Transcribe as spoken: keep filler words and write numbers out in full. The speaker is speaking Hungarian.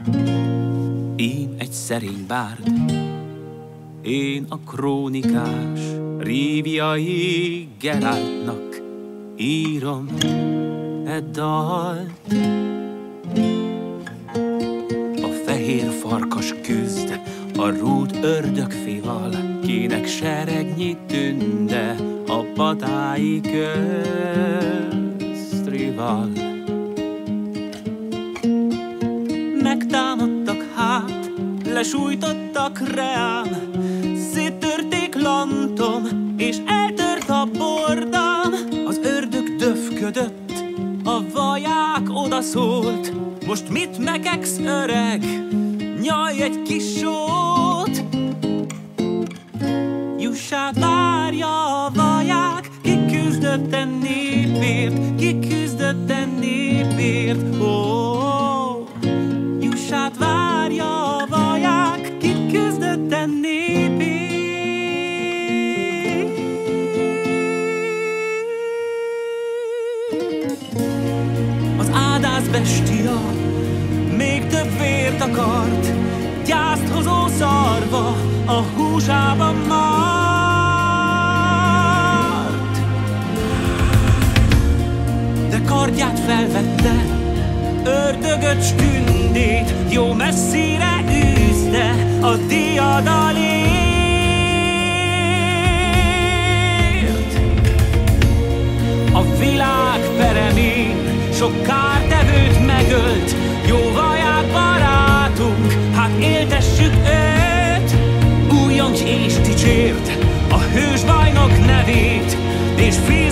Én egy szerény bárd, én a krónikás, Riviai Geráltnak írom e dalt. A fehér farkas küzd a rút ördögfival, kinek seregnyi tünde a patái közt rival. Megtámadtak hát, lesújtottak reám, széttörték lantom, és eltört a bordám. Az ördög döfködött, a vaják odaszólt, most mit megeksz, öreg? Nyalj egy kis sót! Jussát várja a vaják, ki küzdött e népért, ki küzdött e népért, ó, oh. Jussát várja a vaják, ki küzdött e népért. Az ádász bestia még több vért akart, gyászt hozó szarva a húsában mart. De kardját felvette, ördögös tündét, jó messzire űzte a diadalért. A világ peremén sok kártevőt megölt, jó vaják barátunk, hát éltessük őt. Újoncs és dicsérd a hős bajnok nevét, és